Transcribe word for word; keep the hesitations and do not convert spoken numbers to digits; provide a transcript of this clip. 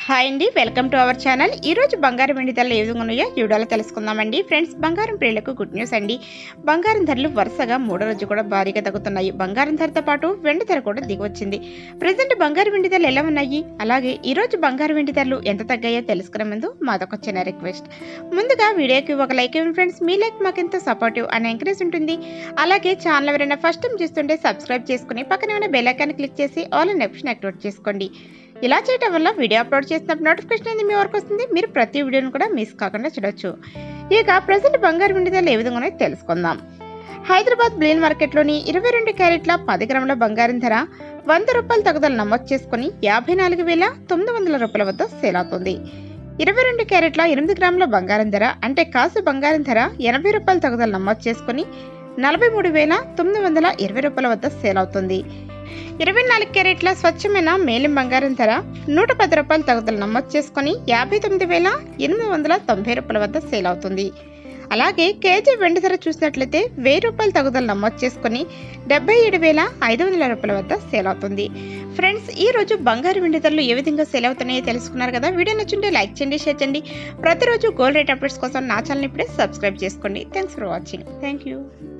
Hi అండి, welcome to our channel. ఈరోజు బంగారం వెండి ధరలు ఏ విధంగా ఉన్నాయో ఈ వీడియోలో తెలుసుకుందామండి. ఫ్రెండ్స్, బంగారం ప్రియులకు గుడ్ న్యూస్ అండి. బంగారం ధరలు వరుసగా మూడో రోజు కూడా భారీగా తగ్గుతున్నాయి. బంగారం ధరతో పాటు వెండి ధర కూడా దిగొచ్చింది. ప్రజెంట్ బంగారం వెండి ధరలు ఎలా ఉన్నాయి, అలాగే ఈరోజు బంగారం వెండి ధరలు ఎంత తగ్గాయో తెలుసుకునే ముందు మాదొక చిన్న రిక్వెస్ట్. ముందుగా వీడియోకి ఒక లైక్ ఇవ్వండి ఫ్రెండ్స్. మీ లైక్ మాకు ఎంతో సపోర్టివ్ అండ్ ఎంకరేజ్ ఉంటుంది. అలాగే ఛానల్ ఎవరైనా ఫస్ట్ టైం చూస్తుంటే సబ్స్క్రైబ్ చేసుకుని పక్కనే ఉన్న బెల్ ఐకాన్ క్లిక్ చేసి ఆల్ అనే ఆప్షన్ యాక్టివేట్ చేసుకోండి. ఇలా చేయడం వల్ల వీడియో అప్లోడ్ చేసినప్పుడు నోటిఫికేషన్ అనేది మీ వరకు వస్తుంది. మీరు ప్రతి వీడియోను కూడా మిస్ కాకుండా చూడొచ్చు. ఇక ప్రజెంట్ బంగారు వెండి ధరలు ఏ విధంగా తెలుసుకుందాం. హైదరాబాద్ బ్లేన్ మార్కెట్లోని ఇరవై రెండు క్యారెట్ల పది గ్రాముల బంగారం ధర వంద రూపాయల తగుదల నమోదు చేసుకుని యాభై నాలుగు వేల తొమ్మిది వందల రూపాయల వద్ద సేల్ అవుతుంది. ఇరవై రెండు క్యారెట్ల ఎనిమిది గ్రాముల బంగారం ధర అంటే కాసు బంగారం ధర ఎనభై రూపాయల తగుదల నమోదు చేసుకుని నలభై మూడు వేల తొమ్మిది వందల ఇరవై రూపాయల వద్ద సేల్ అవుతుంది. ఇరవై నాలుగు క్యారెట్ల స్వచ్ఛమైన మేలిం బంగారం ధర నూట పది రూపాయల తగుదల నమోదు చేసుకుని యాభై తొమ్మిది వేల ఎనిమిది వందల తొంభై రూపాయల వద్ద సేల్ అవుతుంది. అలాగే కేజీ వెండి ధర చూసినట్లయితే వెయ్యి రూపాయల తగుదల నమోదు చేసుకుని డెబ్బై ఏడు వేల ఐదు వందల రూపాయల వద్ద సేల్ అవుతుంది. ఫ్రెండ్స్, ఈ రోజు బంగారు వెండి ధరలు ఏ విధంగా సేల్ అవుతున్నాయో తెలుసుకున్నారు కదా. వీడియో నచ్చుంటే లైక్ చేయండి, షేర్ చేయండి. ప్రతిరోజు గోల్డ్ రేట్ అప్డేట్స్ కోసం నా ఛానల్ ఇప్పుడే సబ్స్క్రైబ్ చేసుకోండి. Thanks for watching. Thank you.